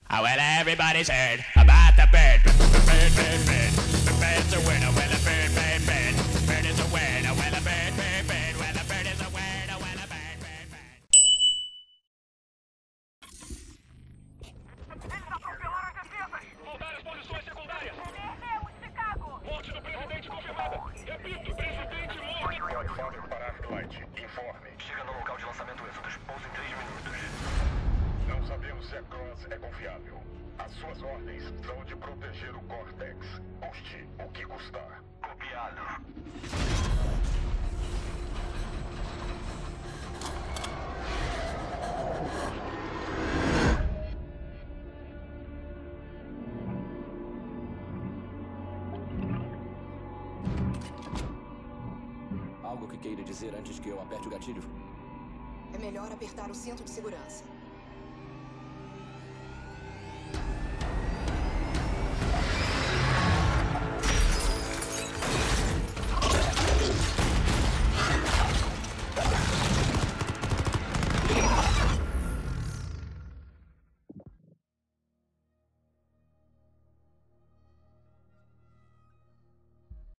Oh, well, everybody's heard about the bird. Bird, bird, bird. The bird's a winner. Well, a bird, bird, bird. Bird is a winner. Well, a bird, bird, bird. Well, a bird is a winner. Well, a bird, bird, bird. Eles atropelaram as defesas! Voltar às posições secundárias! Perdemos Chicago! Morte do presidente confirmada! Repito, presidente morto! White para Flight, informe. Chega no local de lançamento Êxodos, pouso em 3 minutos. Não sabemos se a Cross é confiável. As suas ordens são de proteger o Cortex, custe o que custar. Copiado. Algo que queira dizer antes que eu aperte o gatilho? É melhor apertar o cinto de segurança.